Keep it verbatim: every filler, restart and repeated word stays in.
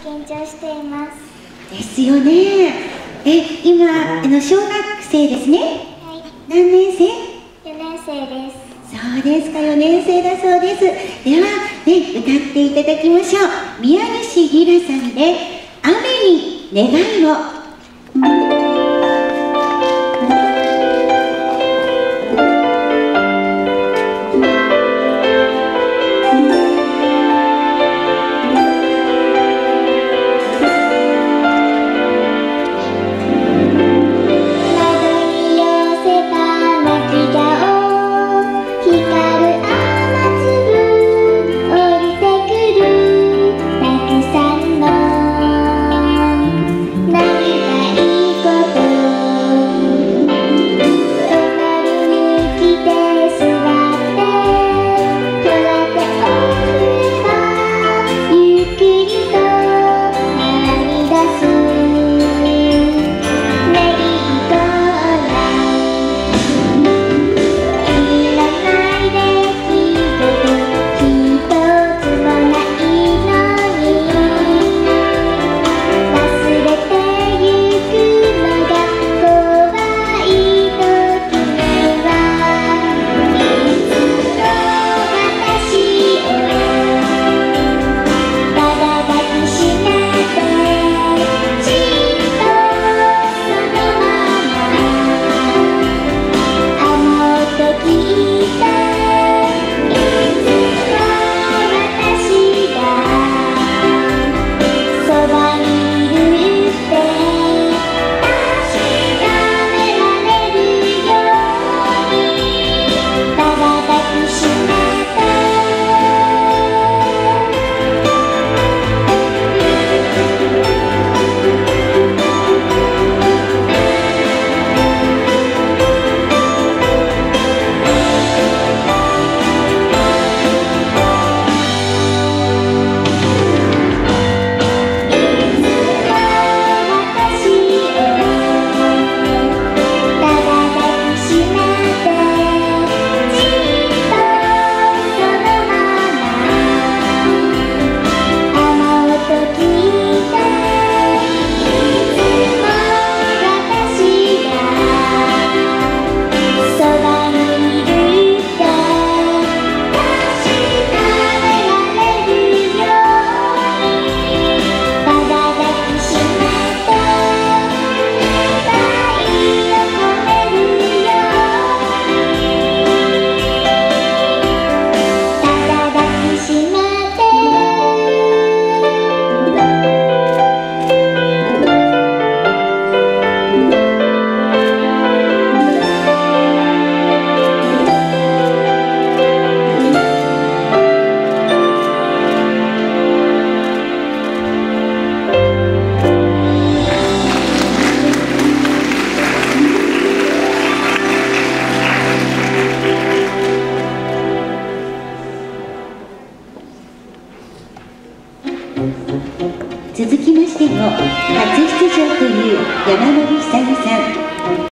緊張しています。 ですよね。え、今あの小学生ですね。 はい。 何年生？ よねん生です。 そうですか、よねん生だそうです。ではね、歌っていただきましょう。宮西りらさんで雨に願いを。続きましても初出場という山森久美さん。